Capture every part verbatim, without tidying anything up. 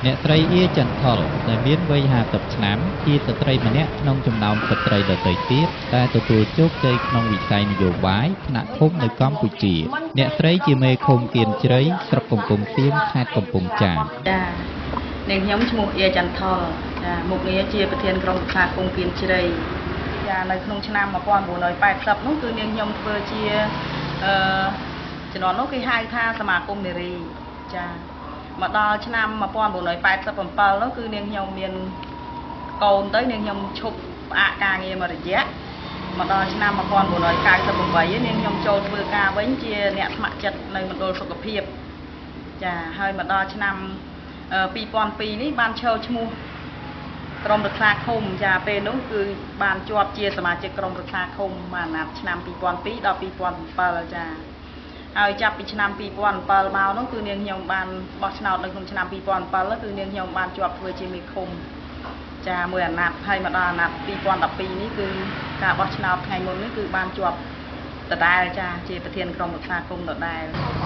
អ្នកស្រីអៀចន្ទថុលដែលមានវ័យห้าสิบឆ្នាំជាស្ត្រីម្នាក់ក្នុងចំណោមស្ត្រីដទៃទៀតដែលទទួលជោគជ័យក្នុងវិស័យនយោបាយថ្នាក់ឃុំនៅកម្ពុជាអ្នកស្រីជាមេឃុំគៀនជ្រៃស្រុកកំពង់សៀមខេត្តកំពង់ចាមចានាងខ្ញុំឈ្មោះអៀចន្ទថុលចាមុខងារជាប្រធានក្រុមប្រឹក្សាឃុំគៀនជ្រៃចានៅក្នុងឆ្នាំmột nghìn chín trăm tám mươiនោះគឺនាងខ្ញុំធ្វើជាអឺជំនាន់នោះគេហៅថាសមាគមនារីចាមកដល់ឆ្នាំmột nghìn chín trăm tám mươi bảyនោះគឺនាងខ្ញុំមានកូនទៅនាងខ្ញុំឈប់ផ្អាកការងារមួយរយៈមកដល់ឆ្នាំmột nghìn chín trăm chín mươi támនាងខ្ញុំចូលធ្វើការវិញជាអ្នកស្ម័គ្រចិត្តនៅមណ្ឌលសុខភាពចាហើយមកដល់ឆ្នាំពីរពាន់ពីរនេះបានឈរឈ្មោះក្រុមប្រឹក្សាឃុំចាពេលនោះគឺបានជាប់ជាសមាជិកក្រុមប្រឹក្សាឃុំមកអាណត្តិឆ្នាំពីរពាន់ពីរដល់ពីរពាន់bảyចាហើយចាប់ពីឆ្នាំពីរពាន់bảyមកនោះគឺនាងខ្ញុំបានបោះឆ្នោតនៅក្នុងឆ្នាំពីរពាន់bảyគឺនាងខ្ញុំបានជាប់ធ្វើជាមេឃុំចាមួយអាណត្តិហើយមកដល់អាណត្តិពីរពាន់ដប់ពីរនេះគឺការបោះឆ្នោតថ្ងៃមុននេះគឺបានជាប់ដដែលចាជាប្រធានក្រុមប្រឹក្សាឃុំដដែល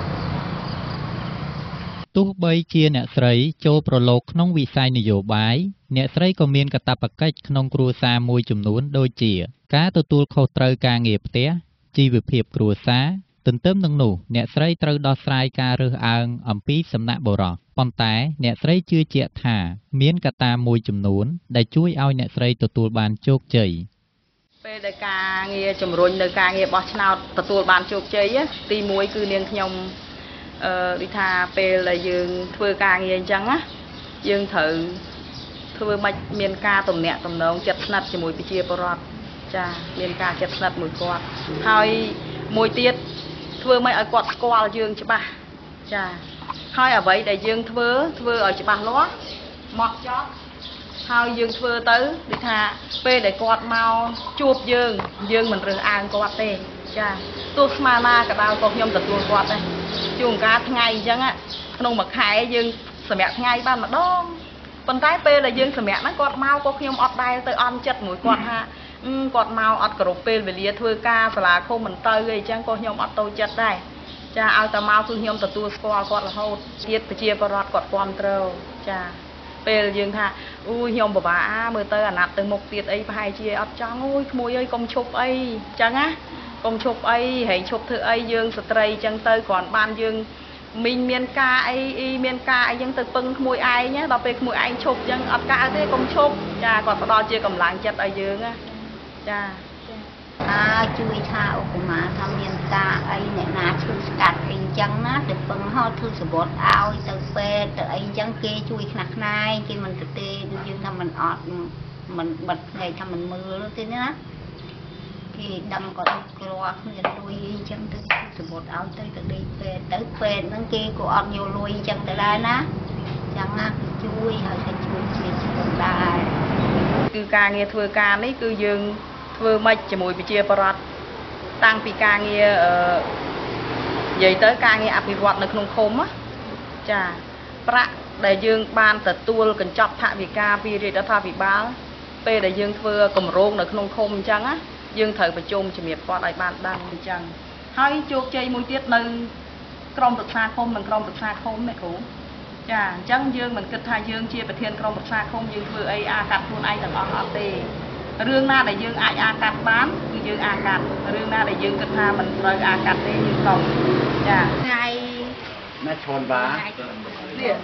ទោះបីជាអ្នកស្រីចូលប្រឡូកក្នុងវិស័យនយោបាយអ្នកស្រីក៏មានកាតព្វកិច្ចក្នុងគ្រួសារមួយចំនួនដូចជាការទទួលខុសត្រូវការងារផ្ទះជីវភាពគ្រួសារទន្ទឹមនឹងនោះអ្នកស្រីត្រូវដោះស្រាយការរើសអើងអំពីសំណាក់បុរសប៉ុន្តែអ្នកស្រីជឿជាក់ថាមានកត្តាមួយចំនួនដែលជួយឲ្យអ្នកស្រីទទួលបានជោគជ័យពេលដែលការងារជំរុញនៅការងារបោះឆ្នោតទទួលបានជោគជ័យទីមួយគឺនាងខ្ញុំអឺដូចថាពេលដែលយើងធ្វើការងារអញ្ចឹងណាយើងត្រូវធ្វើមិនមានការទំនាក់ទំនងចិត្តស្និទ្ធជាមួយប្រជាពលរដ្ឋចាមានការចិត្តស្និទ្ធមួយគាត់ហើយមួយទៀតធ្វើមិនឲ្យគាត់ស្គាល់យើងច្បាស់ចាហើយអ្វីដែលយើងធ្វើធ្វើឲ្យច្បាស់លាស់មកចត់ហើយយើងធ្វើទៅដូចថាពេលដែលគាត់មកជួបយើងយើងមិនរើសអើងគាត់ទេចាទោះស្មើណាក៏ដោយក៏ខ្ញុំទទួលគាត់ដែរជួនកាលថ្ងៃអញ្ចឹងក្នុងមួយខែយើងសម្រាប់ថ្ងៃបានម្ដងប៉ុន្តែពេលដែលយើងសម្រាប់ហ្នឹងគាត់មកក៏ខ្ញុំអត់ដែលទៅអន់ចិត្តមួយគាត់ថាគាត់មកអត់គ្រប់ពេលវេលាធ្វើការសាលាឃុំមិនទៅអីចឹងក៏ខ្ញុំអត់តូចចិត្តដែរចាឲ្យតែមកគឺខ្ញុំទទួលស្គាល់គាត់រហូតទៀតប្រជាពលរដ្ឋគាត់គាំទ្រចាពេលយើងថាអូយខ្ញុំពិបាកមើលទៅអាណត្តិទៅមុខទៀតអីប្រហែលជាអត់ចង់អូយក្មួយអើយកុំឈប់អីចឹងណាកុំឈប់អីហែងឈប់ធ្វើអីយើងស្ត្រីចឹងទៅគ្រាន់បានយើងមីងមានការអីអីមានការអីចឹងទៅពឹងក្មួយឯងដល់ពេលក្មួយឯងឈប់ចឹងអត់កើតទេកុំឈប់ចាគាត់ផ្ដល់ជាកម្លាំងចិត្តឲ្យយើងណាចាអាជួយថាឧបមាថាមានការអីអ្នកណាឈឺស្កាត់អីចឹងណាទៅពឹងហត់ធ្វើសវត្តឲ្យទៅពេទ្យទៅអីចឹងគេជួយខ្នះខ្នែងគេមិនទៅទេយើងថាមិនអត់មិនបិទភ្នែកថាមិនមើលទេណាគេដឹងគាត់គ្រាន់គ្នាលុយអីចឹងទៅសវត្តឲ្យទៅទៅដេកពេទ្យទៅពេទ្យហ្នឹងគេក៏អត់យកលុយចឹងទៅដែរណាចឹងណាគឺជួយហើយតែជួយជាជំដែរគឺការងារធ្វើការនេះគឺយើងធ្វើមិនជាមួយប្រជាពលរដ្ឋតាំងពីការងារអឺនិយាយទៅការងារអភិវឌ្ឍនៅក្នុងឃុំចាប្រាក់ដែលយើងបានទទួលកញ្ចប់ថវិកាពីរាជរដ្ឋាភិបាលពេលដែលយើងធ្វើគម្រោងនៅក្នុងឃុំអញ្ចឹងណាយើងត្រូវប្រជុំជំរាបគាត់ឲ្យបានដឹងអញ្ចឹងហើយជោគជ័យមួយទៀតនៅក្រុមប្រឹក្សាឃុំនិងក្រុមប្រឹក្សាឃុំនេះគ្រូចាអញ្ចឹងយើងមិនគិតថាយើងជាប្រធានក្រុមប្រឹក្សាឃុំយើងធ្វើអីអាកាត់ខ្លួនឯងទាំងអស់អត់ទេរឿងណាដែលយើងអាចអាកាត់បានគឺយើងអាកាត់រឿងណាដែលយើងគិតថាមិនត្រូវអាកាត់ទេយើងកុំចាថ្ងៃណាឈនបានេះ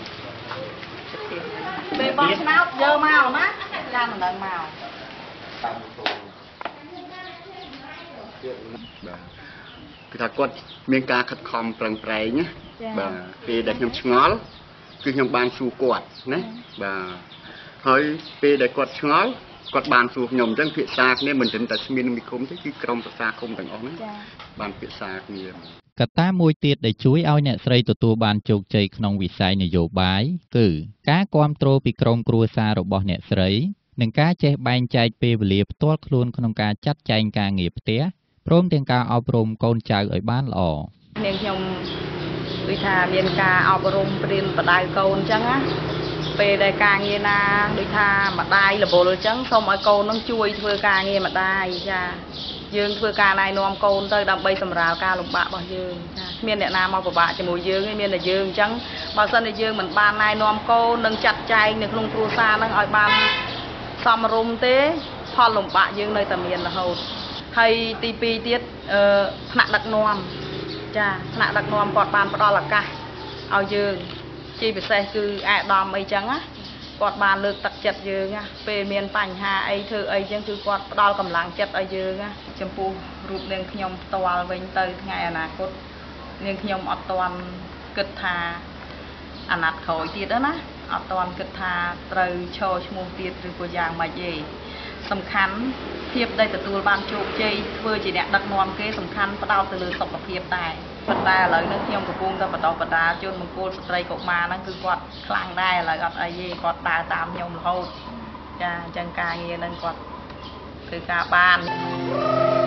ពេលបោះឆ្នោតយកមកណាចាំមិនដឹងមកគឺថាគាត់មានការខិតខំប្រឹងប្រែងណាបាទពេលដែលខ្ញុំឆ្ងល់គឺខ្ញុំបានសួរគាត់ណាបាទហើយពេលដែលគាត់ឆ្ងល់គាត់បានសួរខ្ញុំអញ្ចឹងភាសាគ្នាមិនត្រឹមតែស្មានមីឃុំទេគឺក្រុមប្រឹក្សាឃុំទាំងអស់ហ្នឹងបានភាសាគ្នាកត្តាមួយទៀតដែលជួយឲ្យអ្នកស្រីទទួលបានជោគជ័យក្នុងវិស័យនយោបាយគឺការគាំទ្រពីក្រុមគ្រួសាររបស់អ្នកស្រីនិងការចេះបែងចែកពេលវេលាផ្ទាល់ខ្លួនក្នុងការចាត់ចែងការងារផ្ទះព្រមទាំងការអប់រំកូនចៅឲ្យបានល្អនាងខ្ញុំដូចថាមានការអប់រំព្រៀនបដៅកូនអញ្ចឹងណាពេលដែលការងារណាដូចថាម្ដាយរវល់អញ្ចឹងសូមឲ្យកូននឹងជួយធ្វើការងារម្ដាយចាយើងធ្វើការណែនាំកូនទៅដើម្បីសម្រាលការលំបាករបស់យើងចាគ្មានអ្នកណាមកពិបាកជាមួយយើងទេមានតែយើងអញ្ចឹងបើសិនជាយើងមិនបានណែនាំកូននិងចាត់ចែងនៅក្នុងគ្រួសារហ្នឹងឲ្យបានសមរម្យទេផលលំបាកយើងនៅតែមានរហូតហើយទីពីរទៀតអឺថ្នាក់ដឹកនាំចាថ្នាក់ដឹកនាំគាត់បានផ្ដល់ឱកាសឲ្យយើងជាពិសេសគឺអាដាមអីចឹងណាគាត់បានលើកទឹកចិត្តយើងណាពេលមានបញ្ហាអីធ្វើអីចឹងគឺគាត់ផ្ដល់កម្លាំងចិត្តឲ្យយើងណាចំពោះរូបនាងខ្ញុំផ្ទាល់វិញទៅថ្ងៃអនាគតនាងខ្ញុំអត់ទាន់គិតថាអាណត្តិក្រោយទៀតណាអត់ទាន់គិតថាត្រូវឈរឈ្មោះទៀតឬក៏យ៉ាងម៉េចទេសំខាន់ភាពដែលទទួលបានជោគជ័យធ្វើជាអ្នកដឹកនាំគេសំខាន់ផ្ដោតទៅលើសុខភាពដែរប៉ុន្តែឥឡូវនេះខ្ញុំកំពុងតែបន្តបណ្ដាជនមង្គលស្ត្រីកុមារហ្នឹងគឺគាត់ខ្លាំងដែរឥឡូវអត់អីទេគាត់ដើរតាមខ្ញុំរហូតចាអញ្ចឹងការងារហ្នឹងគាត់ធ្វើការបាន